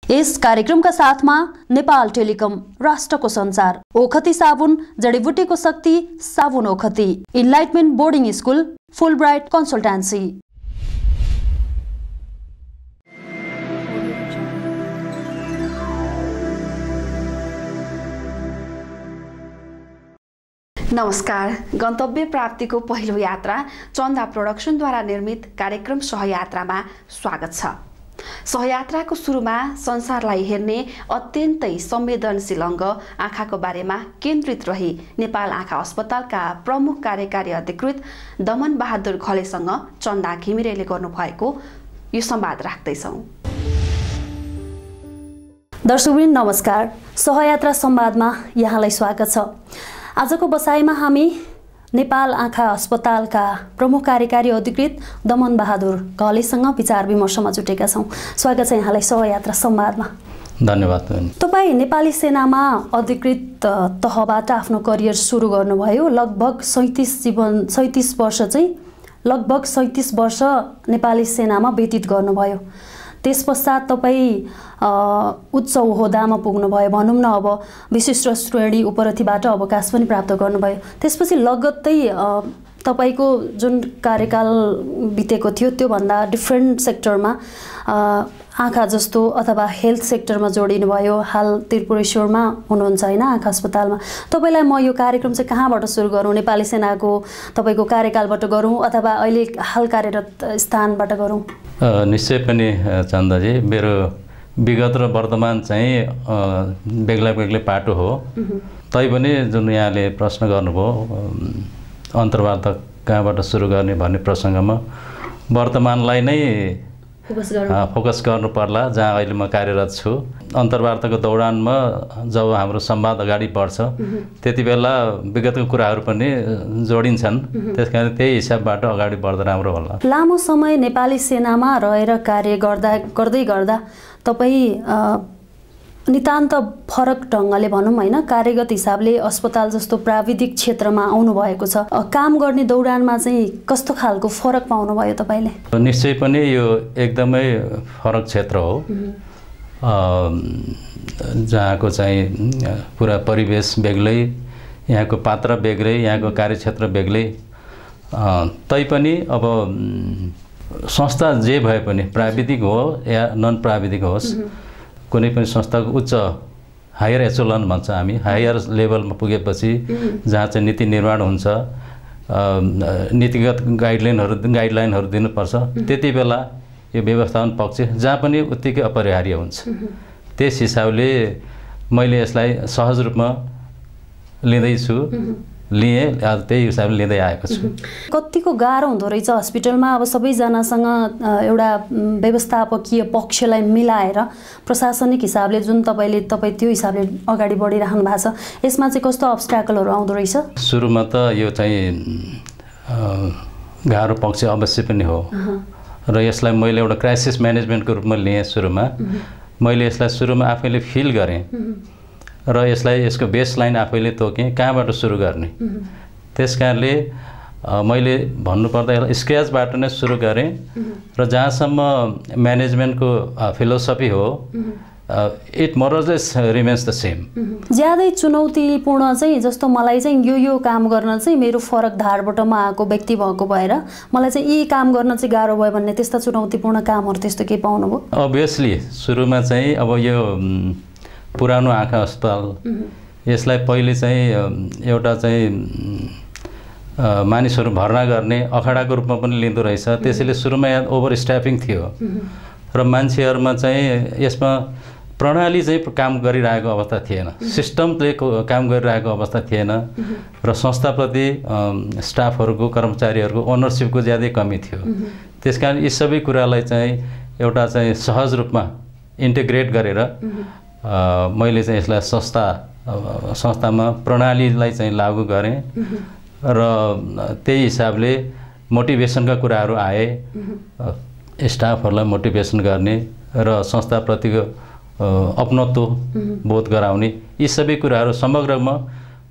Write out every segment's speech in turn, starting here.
यस कार्यक्रमका साथमा नेपाल टेलिकम, राष्ट्रको सञ्चार, ओखती साबुन, जडीबुटीको शक्ति, साबुन ओखती, enlightenment boarding school, Fulbright consultancy. नमस्कार। गन्तव्य प्राप्तिको पहिलो यात्रा चन्दा प्रोडक्सनद्वारा निर्मित कार्यक्रम सहयात्रामा स्वागत छ। सहयात्राको सुरुमा संसारलाई हेर्ने अत्यन्तै संवेदनशील अङ्ग आँखाको बारेमा केन्द्रित रही नेपाल आँखा अस्पतालका प्रमुख कार्यकारी अधिकृत दमन बहादुर घलेसँग चन्दा घिमिरेले गर्नुभएको यो संवाद राख्दैछौँ। दर्शकवृन्द नमस्कार। सहयात्रा संवादमा यहाँलाई स्वागत छ। आजको बसाइमा हामी नेपाल आँखा अस्पतालका प्रमुख कार्यकारी अधिकृत दमन बहादुर घलेसँग विचार विमर्शमा जुटेका छौँ। स्वागत छ यहाँलाई सहयात्रा संवादमा। धन्यवाद। तपाईँ नेपाली सेनामा अधिकृत तहबाट आफ्नो करियर सुरु गर्नुभयो। लगभग 37 वर्ष नेपाली सेनामा व्यतीत गर्नुभयो। त्यस पश्चात तपाईँ उच्च ओहदामा पुग्नुभयो, भनौँ न अब विशिष्ट श्रेणी उपरथिबाट अवकाश पनि प्राप्त गर्नुभयो। त्यसपछि लगत्तै तपाईको जुन कार्यकाल बितेको थियो त्योभन्दा डिफ्रेन्ट सेक्टरमा आँखा जस्तो अथवा हेल्थ सेक्टरमा जोडिनु भयो। हाल त्रिपुरेश्वरमा हुनुहुन्छ हैन, आँखा अस्पतालमा। तपाईलाई म यो कार्यक्रम चाहिँ कहाँबाट सुरु गरौँ? नेपाली सेनाको तपाईको कार्यकालबाट गरौँ अथवा अहिले हाल कार्यरत स्थानबाट गरौँ? निश्चय पनि चन्दाजी, मेरो विगत र वर्तमान चाहिँ बेग्ला बेग्लै पाटो हो। तैपनि जुन यहाँले प्रश्न गर्नुभयो अन्तर्वार्ता कहाँबाट सुरु गर्ने भन्ने प्रसङ्गमा वर्तमानलाई नै फोकस गर्नु पर्ला, जहाँ अहिले म कार्यरत छु। अन्तर्वार्ताको दौडानमा जब हाम्रो संवाद अगाडि बढ्छ त्यति बेला विगतको कुराहरू पनि जोडिन्छन्। त्यसकारण त्यही हिसाबबाट अगाडि बढ्दा राम्रो होला। लामो समय नेपाली सेनामा रहेर कार्य गर्दै गर्दा तपाईँ नितान्त फरक ढङ्गले भनौँ हैन, कार्यगत हिसाबले अस्पताल जस्तो प्राविधिक क्षेत्रमा आउनुभएको छ। काम गर्ने दौडानमा चाहिँ कस्तो खालको फरक पाउनुभयो तपाईँले? निश्चय पनि यो एकदमै फरक क्षेत्र हो, जहाँको चाहिँ पुरा परिवेश बेग्लै, यहाँको पात्र बेग्लै, यहाँको कार्यक्षेत्र बेग्लै। तैपनि अब संस्था जे भए पनि प्राविधिक हो या नन प्राविधिक होस्, कुनै पनि संस्थाको उच्च हायर एचोलन भन्छ हामी, हायर लेभलमा पुगेपछि जहाँ चाहिँ नीति निर्माण हुन्छ, नीतिगत गाइडलाइनहरू दिनुपर्छ, त्यति बेला यो व्यवस्थापन पक्ष जहाँ पनि उत्तिकै अपरिहार्य हुन्छ। त्यस हिसाबले मैले यसलाई सहज रूपमा लिएँ, त्यही हिसाबले लिँदै आएको छु। कतिको गाह्रो हुँदो रहेछ हस्पिटलमा अब सबैजनासँग एउटा व्यवस्थापकीय पक्षलाई मिलाएर प्रशासनिक हिसाबले जुन तपाईँ त्यो हिसाबले अगाडि बढिराख्नु भएको छ, यसमा चाहिँ कस्तो अब्स्ट्याकलहरू आउँदो रहेछ? सुरुमा त यो चाहिँ गाह्रो पक्ष अवश्य पनि हो र यसलाई मैले एउटा क्राइसिस म्यानेजमेन्टको रूपमा लिएँ। सुरुमा मैले यसलाई सुरुमा आफैले फिल गरेँ र यसको बेसलाइन आफैले तोकेँ कहाँबाट सुरु गर्ने। त्यसकारणले मैले भन्नुपर्दा यसलाई स्क्रैचबाट नै सुरु गरेँ र जहाँसम्म म्यानेजमेन्टको फिलोसफी हो it more or less remains the same. ज्यादै चुनौतीपूर्ण चाहिँ जस्तो मलाई चाहिँ यो काम गर्न चाहिँ मेरो फरक धारबाट म आएको व्यक्ति भएको भएर मलाई चाहिँ यी काम गर्न चाहिँ गाह्रो भयो भन्ने त्यस्ता चुनौतीपूर्ण कामहरू त्यस्तो के पाउनुभयो? अभियसली सुरुमा चाहिँ अब यो पुरानो आँखा अस्पताल, यसलाई पहिले चाहिँ एउटा चाहिँ मानिसहरू भर्ना गर्ने अखाडाको रूपमा पनि लिँदो रहेछ। त्यसैले सुरुमा यहाँ ओभर स्टाफिङ थियो र मान्छेहरूमा चाहिँ यसमा प्रणाली चाहिँ काम गरिरहेको अवस्था थिएन, सिस्टमले काम गरिरहेको अवस्था थिएन र संस्थाप्रति स्टाफहरूको, कर्मचारीहरूको ओनरसिपको ज्यादै कमी थियो। त्यसकारण यी सबै कुरालाई चाहिँ एउटा चाहिँ सहज रूपमा इन्टिग्रेट गरेर मैले चाहिँ यसलाई संस्थामा प्रणालीलाई चाहिँ लागू गरेँ र त्यही हिसाबले मोटिभेसनका कुराहरू आए, स्टाफहरूलाई मोटिभेसन गर्ने र संस्थाप्रतिको अपनत्व बोध गराउने, यी सबै कुराहरू समग्रमा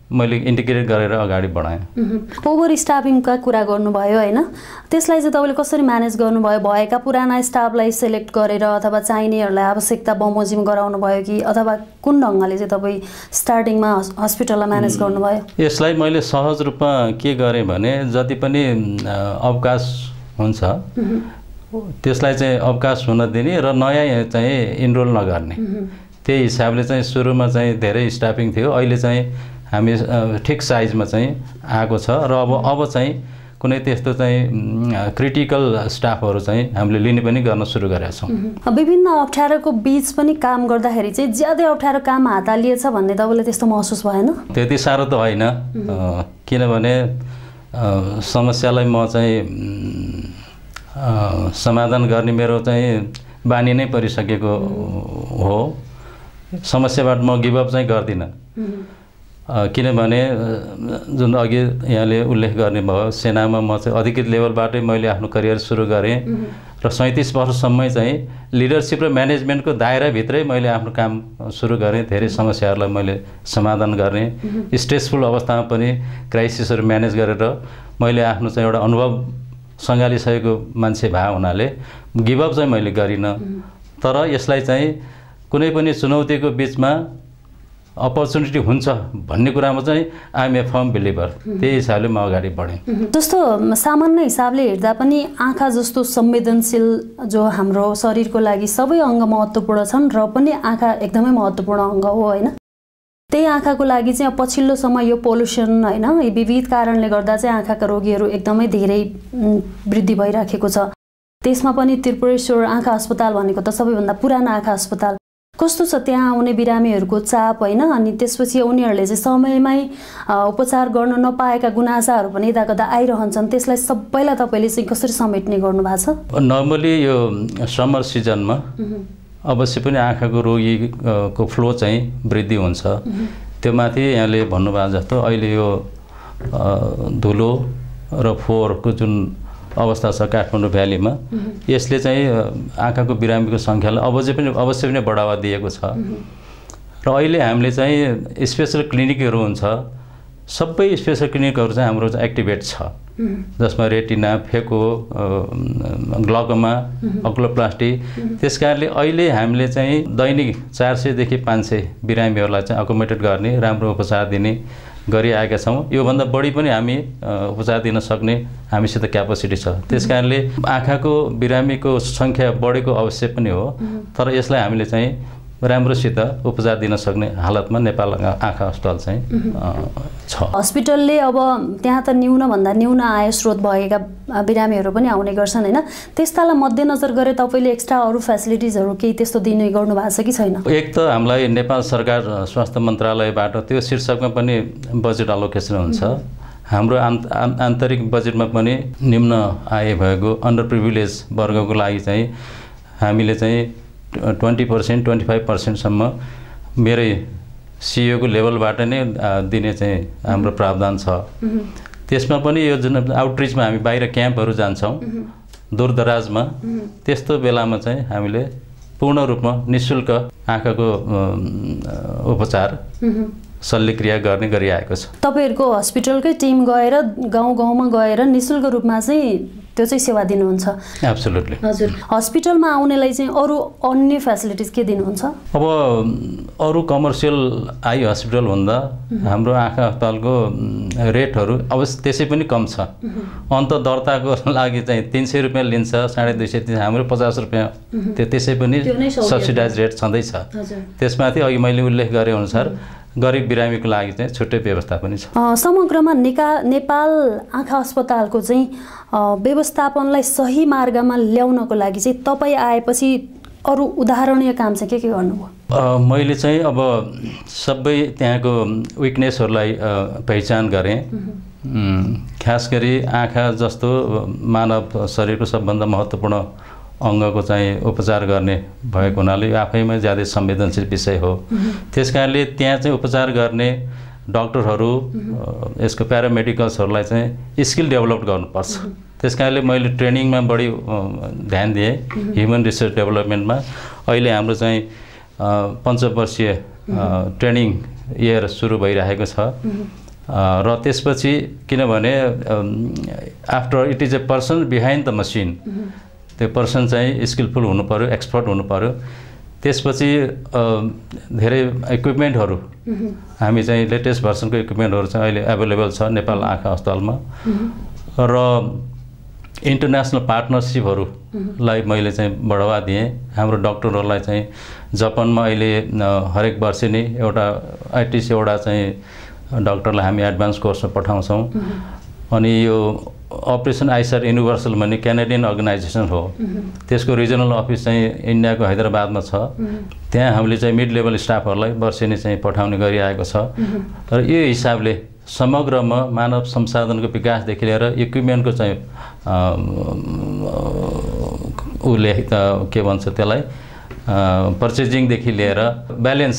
मैले इन्टिग्रेट गरेर अगाडि बढाएँ। ओभर स्टाफिङका कुरा गर्नुभयो होइन, त्यसलाई चाहिँ तपाईँले कसरी म्यानेज गर्नुभयो? भएका पुराना स्टाफलाई सेलेक्ट गरेर अथवा चाहिनेहरूलाई आवश्यकता बमोजिम गराउनु भयो कि अथवा कुन ढङ्गले चाहिँ तपाईँ स्टार्टिङमा हस्पिटललाई म्यानेज गर्नुभयो? यसलाई मैले सहज रूपमा के गरेँ भने जति पनि अवकाश हुन्छ त्यसलाई चाहिँ अवकाश हुन दिने र नयाँ चाहिँ इनरोल नगर्ने, त्यही हिसाबले चाहिँ सुरुमा चाहिँ धेरै स्टाफिङ थियो। अहिले चाहिँ हामी ठिक साइजमा चाहिँ आएको छ र अब चाहिँ कुनै त्यस्तो चाहिँ क्रिटिकल स्टाफहरू चाहिँ हामीले लिने पनि गर्न सुरु गरेका छौँ। विभिन्न अप्ठ्यारोको बीच पनि काम गर्दाखेरि चाहिँ ज्यादै अप्ठ्यारो काम हात हालिएछ भन्ने तपाईँलाई त्यस्तो महसुस भएन? त्यति साह्रो त होइन, किनभने समस्यालाई म चाहिँ समाधान गर्ने मेरो चाहिँ बानी नै परिसकेको हो। समस्याबाट म गिभअप चाहिँ गर्दिनँ, किनभने जुन अघि यहाँले उल्लेख गर्ने भयो सेनामा म चाहिँ अधिकृत लेभलबाटै मैले आफ्नो करियर सुरु गरेँ र 37 वर्षसम्मै चाहिँ लिडरसिप र म्यानेजमेन्टको दायराभित्रै मैले आफ्नो काम सुरु गरेँ। धेरै समस्याहरूलाई मैले समाधान गर्ने, स्ट्रेसफुल अवस्थामा पनि क्राइसिसहरू म्यानेज गरेर मैले आफ्नो चाहिँ एउटा अनुभव सँगालिसकेको मान्छे भए हुनाले गिभअप चाहिँ मैले गरिनँ। तर यसलाई चाहिँ कुनै पनि चुनौतीको बिचमा अपर्च्युनिटी हुन्छ भन्ने कुरामा चाहिँ I am a firm believer, त्यही हिसाबले म अगाडि बढेँ। जस्तो सामान्य हिसाबले हेर्दा पनि आँखा जस्तो संवेदनशील जो हाम्रो शरीरको लागि सबै अङ्ग महत्त्वपूर्ण छन् र पनि आँखा एकदमै महत्त्वपूर्ण अङ्ग हो होइन, त्यही आँखाको लागि चाहिँ पछिल्लो समय यो पोल्युसन होइन विविध कारणले गर्दा चाहिँ आँखाका रोगीहरू एकदमै धेरै वृद्धि भइराखेको छ। त्यसमा पनि त्रिपुरेश्वर आँखा अस्पताल भनेको त सबैभन्दा पुरानो आँखा अस्पताल। कस्तो छ त्यहाँ आउने बिरामीहरूको चाप होइन, अनि त्यसपछि उनीहरूले चाहिँ समयमै उपचार गर्न नपाएका गुनासाहरू पनि यता कता आइरहन्छन्, त्यसलाई सबैलाई तपाईँले चाहिँ कसरी समेट्ने गर्नुभएको छ? नर्मली यो समर सिजनमा अवश्य पनि आँखाको रोगीको फ्लो चाहिँ वृद्धि हुन्छ। त्यो माथि यहाँले भन्नुभएको जस्तो अहिले यो धुलो र फोहोरको जुन अवस्था छ काठमाडौँ भ्यालीमा, यसले चाहिँ आँखाको बिरामीको सङ्ख्यालाई अवश्य पनि बढावा दिएको छ। र अहिले हामीले चाहिँ स्पेसल क्लिनिकहरू हुन्छ, सबै स्पेसल क्लिनिकहरू चाहिँ हाम्रो चाहिँ एक्टिभेट छ, जसमा रेटिना, फेको, ग्लकोमा, अक्लोप्लास्टी। त्यस कारणले अहिले हामीले चाहिँ दैनिक 400 देखि 500 बिरामीहरूलाई चाहिँ अकोमोडेट गर्ने, राम्रो उपचार दिने गरिआएका छौँ। योभन्दा बढी पनि हामी उपचार दिन सक्ने हामीसित क्यापेसिटी छ। त्यस कारणले आँखाको बिरामीको सङ्ख्या बढेको अवश्य पनि हो, तर यसलाई हामीले चाहिँ राम्रोसित उपचार दिन सक्ने हालतमा नेपाल आँखा अस्पताल चाहिँ छ। हस्पिटलले अब त्यहाँ त न्यूनभन्दा न्यून आय स्रोत भएका बिरामीहरू पनि आउने गर्छन् होइन, त्यस्तालाई मध्यनजर गरेर तपाईँले एक्स्ट्रा अरू फेसिलिटिजहरू केही त्यस्तो दिने गर्नु भएको छ कि छैन? एक त हामीलाई नेपाल सरकार स्वास्थ्य मन्त्रालयबाट त्यो शीर्षकमा पनि बजेट अलोकेसन हुन्छ। हाम्रो आन्तरिक बजेटमा पनि निम्न आय भएको अन्डर प्रिभिलेज वर्गको लागि चाहिँ हामीले चाहिँ 20% 25%सम्म मेरै सिइओको लेभलबाट नै दिने चाहिँ हाम्रो प्रावधान छ। त्यसमा पनि यो जुन आउटरिचमा हामी बाहिर क्याम्पहरू जान्छौँ दूरदराजमा, त्यस्तो बेलामा चाहिँ हामीले पूर्ण रूपमा निःशुल्क आँखाको उपचार शल्यक्रिया गर्ने गरिआएको छ। तपाईँहरूको हस्पिटलकै टिम गएर गाउँ-गाउँमा गएर निःशुल्क रूपमा चाहिँ त्यो चाहिँ सेवा दिनुहुन्छ? एब्सोल्युटली। हजुर, हस्पिटलमा आउनेलाई चाहिँ अरू अन्य फेसिलिटिज के दिनुहुन्छ? अब अरू कमर्सियल आई हस्पिटल भन्दा हाम्रो आँखा अस्पतालको रेटहरू अवश्य त्यसै पनि कम छ। अन्त दर्ताको लागि चाहिँ 300 रुपियाँ लिन्छ, 250 हाम्रो 50 रुपियाँ, त्यो त्यसै पनि सब्सिडाइज रेट छँदैछ। त्यसमाथि अघि मैले उल्लेख गरे अनुसार गरिब बिरामीको लागि चाहिँ छुट्टै व्यवस्था पनि छ। समग्रमा नेपाल आँखा अस्पतालको चाहिँ व्यवस्थापनलाई सही मार्गमा ल्याउनको लागि चाहिँ तपाईँ आएपछि अरू उदाहरणीय काम चाहिँ के गर्नुभयो? मैले चाहिँ अब सबै त्यहाँको विकनेसहरूलाई पहिचान गरेँ। खास गरी आँखा जस्तो मानव शरीरको सबभन्दा महत्त्वपूर्ण अङ्गको चाहिँ उपचार गर्ने भएको हुनाले आफैमा ज्यादै संवेदनशील विषय हो। त्यस कारणले त्यहाँ चाहिँ उपचार गर्ने डक्टरहरू, यसको प्यारामेडिकल्सहरूलाई चाहिँ स्किल डेभलप गर्नुपर्छ। त्यस कारणले मैले ट्रेनिङमा बढी ध्यान दिएँ, ह्युमन रिसोर्स डेभलपमेन्टमा। अहिले हाम्रो चाहिँ 5 वर्षीय ट्रेनिङ इयर सुरु भइरहेको छ र त्यसपछि किनभने after it is a person behind the machine त्यो पर्सन चाहिँ स्किलफुल हुनु पर्यो एक्सपर्ट हुनु पर्यो त्यसपछि धेरै इक्विपमेन्टहरू हामी चाहिँ लेटेस्ट भर्सनको इक्विपमेन्टहरू चाहिँ अहिले एभाइलेबल छ नेपाल आँखा अस्पतालमा र इन्टरनेसनल पार्टनरसिपहरूलाई मैले चाहिँ बढावा दिएँ हाम्रो डक्टरहरूलाई चाहिँ जापानमा अहिले हरेक वर्ष नै एउटा आइटिसी एउटा चाहिँ डक्टरलाई हामी एडभान्स कोर्समा पठाउँछौँ अनि यो अपरेसन आइसर युनिभर्सल भन्ने क्यानेडियन अर्गनाइजेसन हो त्यसको रिजनल अफिस चाहिँ इन्डियाको हैदराबादमा छ त्यहाँ हामीले चाहिँ मिड लेभल स्टाफहरूलाई वर्षेनी चाहिँ पठाउने गरिरहेको छ र यो हिसाबले समग्रमा मानव संसाधनको विकासदेखि लिएर इक्विपमेन्टको चाहिँ उसले के भन्छ त्यसलाई पर्चेजिङदेखि लिएर ब्यालेन्स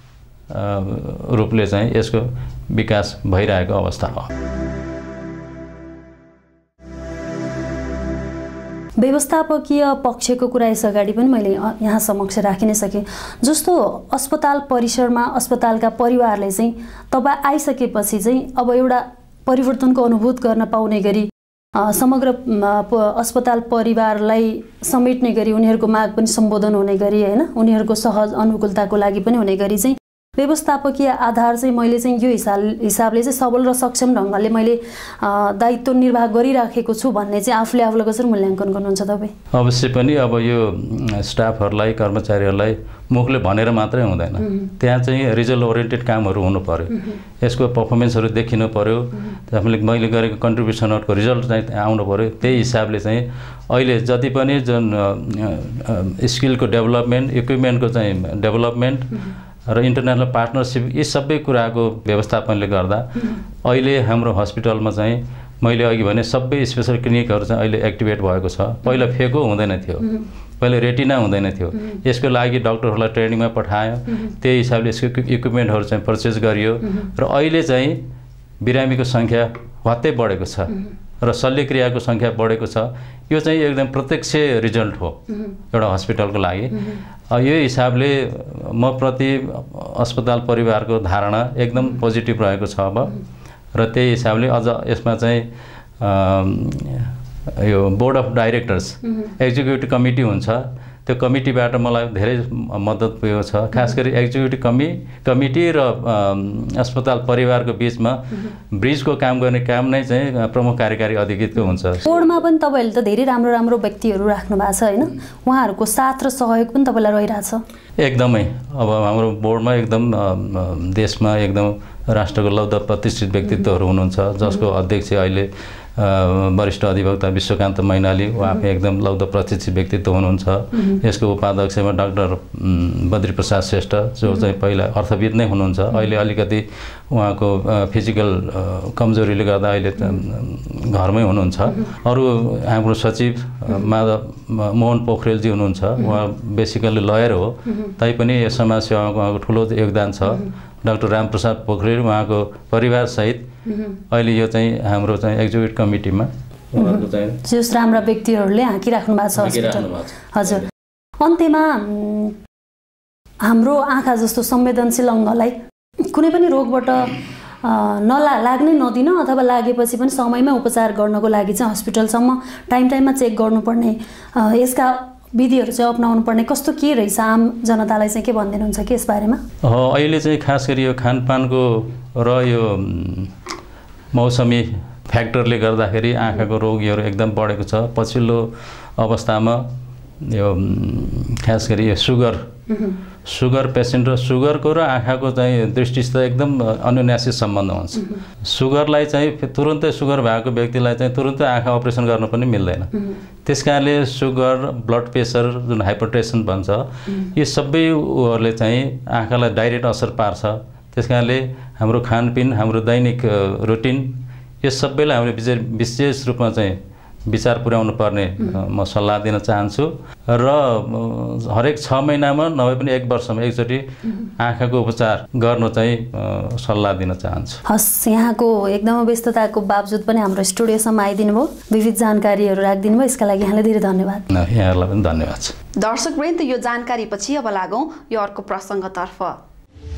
रूपले चाहिँ यसको विकास भइरहेको अवस्था हो। व्यवस्थापकीय पक्षको कुरा यस अगाडि पनि मैले यहाँ समक्ष राखि नै सकेँ। जस्तो अस्पताल परिसरमा अस्पतालका परिवारले चाहिँ तपाईँ आइसकेपछि चाहिँ अब एउटा परिवर्तनको अनुभूत गर्न पाउने गरी समग्र अस्पताल परिवारलाई समेट्ने गरी उनीहरूको माग पनि सम्बोधन हुने गरी हैन उनीहरूको सहज अनुकूलताको लागि पनि हुने गरी चाहिँ व्यवस्थापकीय आधार चाहिँ मैले चाहिँ यो हिसाबले चाहिँ सबल र सक्षम ढङ्गले मैले दायित्व निर्वाह गरिराखेको छु भन्ने चाहिँ आफूले कसरी मूल्याङ्कन गर्नुहुन्छ तपाईँ? अवश्य पनि अब यो स्टाफहरूलाई कर्मचारीहरूलाई मुखले भनेर मात्रै हुँदैन त्यहाँ चाहिँ रिजल्ट ओरिएन्टेड कामहरू हुनु पर्यो यसको पर्फर्मेन्सहरू देखिनु पर्यो मैले गरेको कन्ट्रिब्युसनहरूको रिजल्ट चाहिँ आउनु पर्यो त्यही हिसाबले चाहिँ अहिले जति पनि जुन स्किलको डेभलपमेन्ट इक्विपमेन्टको चाहिँ डेभलपमेन्ट र इन्टरनेसनल पार्टनरसिप यी सबै कुराको व्यवस्थापनले गर्दा अहिले हाम्रो हस्पिटलमा चाहिँ मैले अघि भने सबै स्पेसल क्लिनिकहरू चाहिँ अहिले एक्टिभेट भएको छ। पहिला फेको हुँदैन थियो पहिले रेटिना हुँदैन थियो यसको लागि डक्टरहरूलाई ट्रेनिङमा पठायो त्यही हिसाबले यसको इक्विपमेन्टहरू चाहिँ पर्चेज गरियो र अहिले चाहिँ बिरामीको सङ्ख्या हत्तै बढेको छ र शल्यक्रियाको सङ्ख्या बढेको छ। यो चाहिँ एकदम प्रत्यक्ष रिजल्ट हो एउटा हस्पिटलको लागि। यो हिसाबले म प्रति अस्पताल परिवारको धारणा एकदम पोजिटिभ रहेको छ अब र त्यही हिसाबले अझ यसमा चाहिँ यो board of directors executive committee हुन्छ त्यो कमिटीबाट मलाई धेरै मद्दत पुगेको छ। खास गरी एक्जिक्युटिभ कमिटी र अस्पताल परिवारको बीचमा ब्रिजको काम गर्ने काम नै चाहिँ प्रमुख कार्यकारी अधिकृतको हुन्छ। बोर्डमा पनि तपाईँहरूले त धेरै राम्रो व्यक्तिहरू राख्नु भएको छ हैन उहाँहरूको साथ र सहयोग पनि तपाईँलाई रहिरहेछ? एकदमै अब हाम्रो बोर्डमा एकदम देशमा एकदम राष्ट्रको लौध प्रतिष्ठित व्यक्तित्वहरू हुनुहुन्छ जसको अध्यक्ष अहिले वरिष्ठ अधिवक्ता विश्वकान्त मैनाली उहाँ एकदम लौध प्रतिष्ठित व्यक्तित्व हुनुहुन्छ। यसको उपाध्यक्षमा डाक्टर बद्री प्रसाद श्रेष्ठ जो चाहिँ पहिला अर्थविद नै हुनुहुन्छ अहिले अलिकति उहाँको फिजिकल कमजोरीले गर्दा अहिले घरमै हुनुहुन्छ। अरू हाम्रो सचिव मोहन पोखरेलजी हुनुहुन्छ उहाँ बेसिकल्ली लयर हो तैपनि यो समाजसेवामा उहाँको ठुलो योगदान छ। डाक्टर रामप्रसाद पोखरेल उहाँको परिवारसहित अहिले यो चाहिँ हाम्रो चाहिँ एक्जिक्युटिभ कमिटीमा जस राम्रा व्यक्तिहरूले हाँकिराख्नु भएको छ हस्पिटल। हजुर अन्त्यमा हाम्रो आँखा जस्तो संवेदनशील अङ्गलाई कुनै पनि रोगबाट लाग्नै नदिन अथवा लागेपछि पनि समयमै उपचार गर्नको लागि चाहिँ हस्पिटलसम्म टाइममा चेक गर्नुपर्ने यसका विधिहरू चाहिँ अपनाउनु पर्ने कस्तो के रहेछ आम जनतालाई चाहिँ के भनिदिनुहुन्छ कि यसबारेमा? अहिले चाहिँ खास गरी यो खानपानको र यो मौसमी फ्याक्टरले गर्दाखेरि आँखाको रोगीहरू एकदम बढेको छ। पछिल्लो अवस्थामा यो खास गरी यो सुगर पेसेन्ट र सुगरको र आँखाको चाहिँ दृष्टिसित एकदम अनुनासिक सम्बन्ध हुन्छ। सुगरलाई चाहिँ तुरुन्तै सुगर भएको व्यक्तिलाई चाहिँ तुरुन्तै आँखा अपरेसन गर्न पनि मिल्दैन। त्यसकारणले सुगर ब्लड प्रेसर जुन हाइपरटेन्सन भन्छ यो सबैहरूले चाहिँ आँखालाई डाइरेक्ट असर पार्छ। त्यसकारणले हाम्रो खानपिन हाम्रो दैनिक रुटिन यो सबैलाई हामीले विशेष रूपमा चाहिँ विचार पुर्याउनु पर्ने म सल्लाह दिन चाहन्छु र हरेक 6 महिनामा नभए पनि 1 वर्षमा एकचोटि आँखाको उपचार गर्न चाहिँ सल्लाह दिन चाहन्छु। हस् यहाँको एकदम व्यस्तताको बावजुद पनि हाम्रो स्टुडियोसम्म आइदिनु भयो विविध जानकारीहरू राखिदिनु भयो यसका लागि यहाँलाई धेरै धन्यवाद। यहाँलाई पनि धन्यवाद छ। दर्शकवृन्द यो जानकारी पछि अब लागौं यो अर्को प्रसङ्गतर्फ।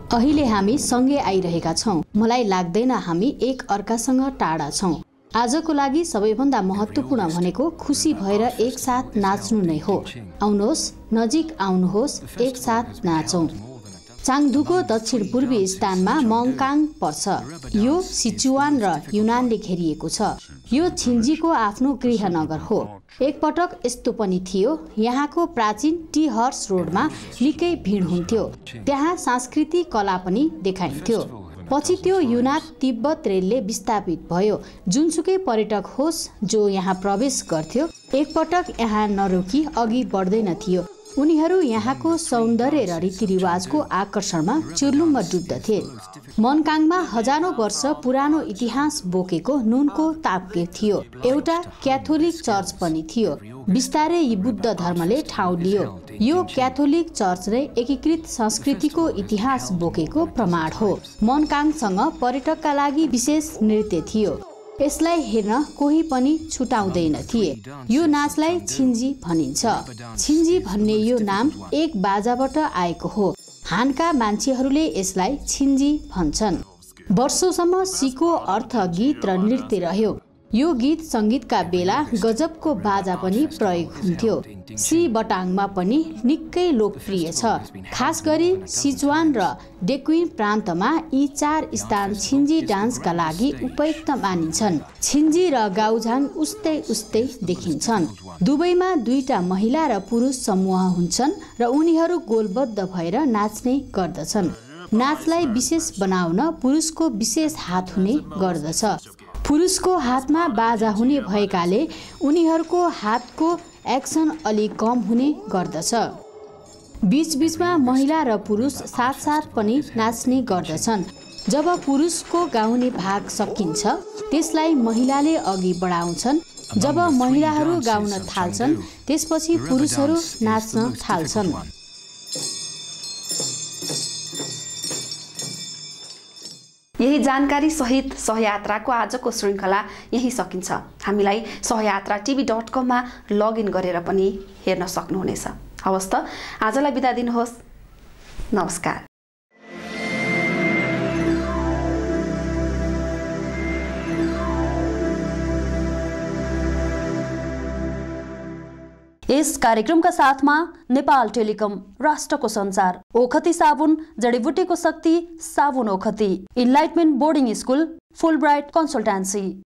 अहिले हामी सँगै आइरहेका छौँ। मलाई लाग्दैन हामी एक अर्कासँग टाढा छौँ। आजको लागि सबैभन्दा महत्त्वपूर्ण भनेको खुसी भएर एकसाथ नाच्नु नै हो। आउनुहोस्, नजिक आउनुहोस्, एकसाथ नाचौँ। चाङधुको दक्षिण पूर्वी स्थानमा मङकाङ पर्छ। यो सिचुवान र युनानले घेरिएको छ। यो छिन्जीको आफ्नो गृहनगर हो। एकपटक यस्तो पनि थियो, यहाँको प्राचीन टी हर्स रोडमा निकै भिड हुन्थ्यो। त्यहाँ सांस्कृतिक कला पनि देखाइन्थ्यो। पछि त्यो युनान तिब्बत रेलले विस्थापित भयो। जुनसुकै पर्यटक होस् जो यहाँ प्रवेश गर्थ्यो, एकपटक यहाँ नरोकी अघि बढ्दैन थियो। उनीहरू यहाँको सौन्दर्य र रीतिरिवाजको आकर्षणमा चुर्लुम्म डुब्दथे। मनकाङमा हजारौं वर्ष पुरानो इतिहास बोकेको नुनको ताप्के थियो। एउटा क्याथोलिक चर्च पनि थियो। बिस्तारै यी बुद्ध धर्मले ठाउँ लियो। यो क्याथोलिक चर्च नै एकीकृत संस्कृतिको इतिहास बोकेको प्रमाण हो। मनकाङसँग पर्यटकका लागि विशेष नृत्य थियो। यसलाई हेर्न कोही पनि छुटाउँदैन थिए। यो नाचलाई छिन्जी भनिन्छ। छिन्जी भन्ने यो नाम एक बाजाबाट आएको हो। हानका मान्छेहरूले यसलाई छिन्जी भन्छन्। वर्षौंसम्म सीको अर्थ गीत र नृत्य रह्यो। यो गीत संगीतका बेला गजबको बाजा पनि प्रयोग हुन्थ्यो। सी बटाङमा पनि निकै लोकप्रिय छ। खास गरी सिचुवान र डेक्विन प्रान्तमा यी 4 स्थान छिन्जी डान्सका लागि उपयुक्त मानिन्छन्। छिन्जी र गाउझाङ उस्तै उस्तै देखिन्छन्। दुवैमा 2टा महिला र पुरुष समूह हुन्छन् र उनीहरू गोलबद्ध भएर नाच्ने गर्दछन्। नाचलाई विशेष बनाउन पुरुषको विशेष हात हुने गर्दछ। पुरुषको हातमा बाजा हुने भएकाले उनीहरूको हातको एक्सन अलि कम हुने गर्दछ। बीचबीचमा महिला र पुरुष साथसाथ पनि नाच्ने गर्दछन्। जब पुरुषको गाउने भाग सकिन्छ, त्यसलाई महिलाले अघि बढाउँछन्। जब महिलाहरू गाउन थाल्छन्, त्यसपछि पुरुषहरू नाच्न थाल्छन्। यही जानकारी सहित सहयात्राको आजको श्रृङ्खला यही सकिन्छ। हामीलाई सहयात्रा.tv.com मा लगइन गरेर पनि हेर्न सक्नुहुनेछ। हवस् त, आजलाई बिदा दिनुहोस्। नमस्कार। यस कार्यक्रमका साथमा नेपाल टेलिकम, राष्ट्रको सञ्चार, ओखती साबुन, जडीबुटीको शक्ति, साबुन ओखती, enlightenment boarding school, Fulbright consultancy.